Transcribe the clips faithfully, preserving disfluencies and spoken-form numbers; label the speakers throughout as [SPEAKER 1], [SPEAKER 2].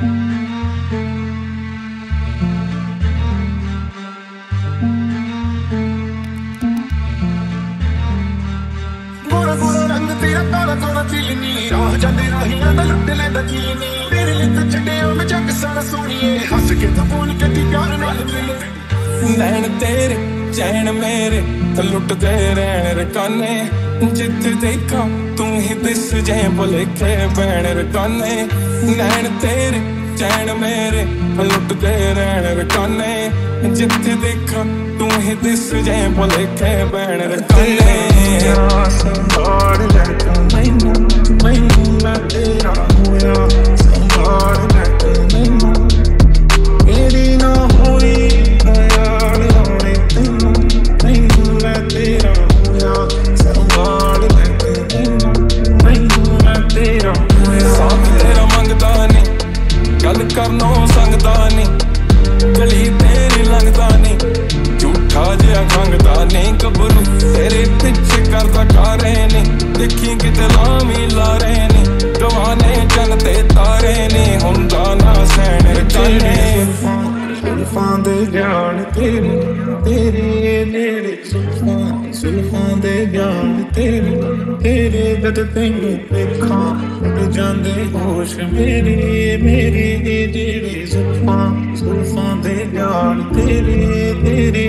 [SPEAKER 1] गोरा गोरा रंग तेरा काला काला चिलनी राह जांदे राहियां दा लुट लैंदा कीनी तेरे लिए तो छड्डिया मैं जग सारा सोहणीए हस के तो बोल के ती प्यार नाल मिले
[SPEAKER 2] नैन तेरे चैन मेरे तो लुटदे रहण रकाने जिथे देखा तू ही दिस जाए भुलेखे पैण रकाने नैन तेरे चैन मेरे तो लुटदे रहण रकाने जिथे देखा तू ही दिस जाए भुलेखे पैण रकाने संभाल ले तू मैनू मैनू मैं तेरा होया संभाल ले तू मैनू मेरी ना होई ख्याल आने तैनू मैनू मैं तेरा होया संभाल ले तू मैनू मैनू मैं तेरा होया साथ तेरा मंगदा नी गल करनो संगदा नी गली तेरी लंघदा नी झूठा जिहा खंगदा नी गबरू तेरे पिछे करदा कारे नी देखी किते लामी लारे नी गवाने चन ते तारे नी हुंदा ना सैन रचाने सुल्फां दे जान तेरे तेरे नेड़े सुल्फां सुल्फां दे जान तेरे तेरे जद तैनू देखां उड़ जांदे होश मेरे मेरे जेड़े सुल्फां सुल्फां दे जान तेरे तेरे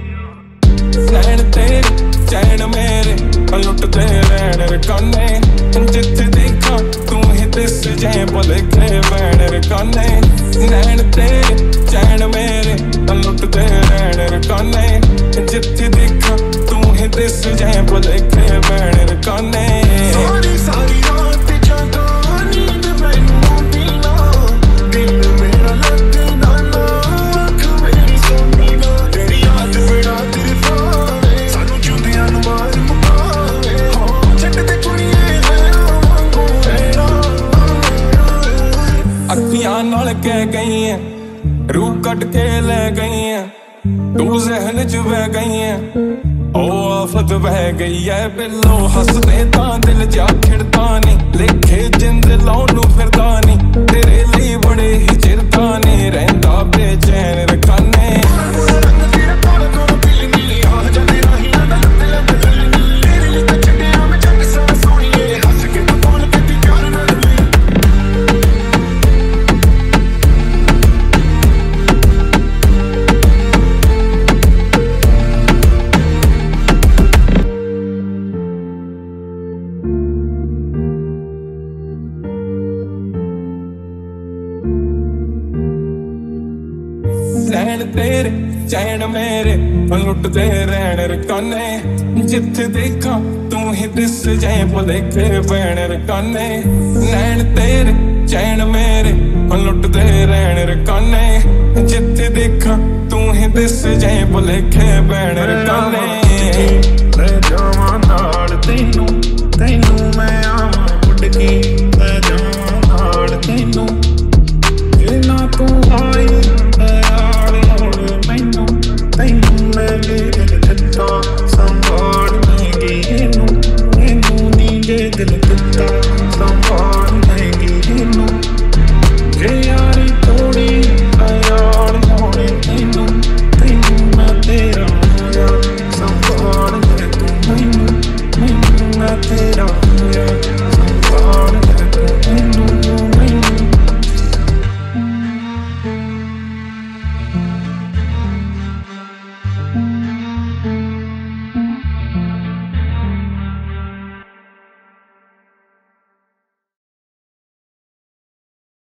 [SPEAKER 2] नैन तेरे चैन मेरे लुटदे रहण रकाने जिथे देखा तू ही दिस जाए भुलेखे पैण रकाने नैन तेरे चैन मेरे लुटदे रहण रकाने जिथे देखा तू ही दिस जाए भुलेखे पैण रकाने
[SPEAKER 1] सारी सारी रात जागा नींद मैनू आंदी ना दिल मेरा लगदा ना अख मेरी सोनी ना तेरी याद बड़ा दिलवावे सानू चुंदियां नू मार मुकावे हो छड्ड ते कुड़िए वांगू तेरा
[SPEAKER 2] अखियां नाल कह गई है रूह कट के ले गई है तू जहन च बह गई है ओ आफत बह गई है बिल्लो हसदे तां दिल जा खिड़दा नी लेखे जिंद लाउण नू फिरदा नी तेरे लिए बड़े ही चिरदा नी रहिंदा बेचैन रखाने
[SPEAKER 1] रंग तेरा काला काला चिलनी राह जांदे राहियां दा लुट लैंदा कीनी तेरे लिए तो छड्डिया मैं जग सारा सोहणीए हस के तो बोल के ती प्यार नाल मिले
[SPEAKER 2] नैन तेरे चैन मेरे लुटदे रहण रकाने जिथे देखा तू ही दिस जाए भुलेखे पैण रकाने नैन तेरे चैन मेरे लुटदे रहण रकाने जिथे देखा तू ही दिस जाए भुलेखे पैण रकाने।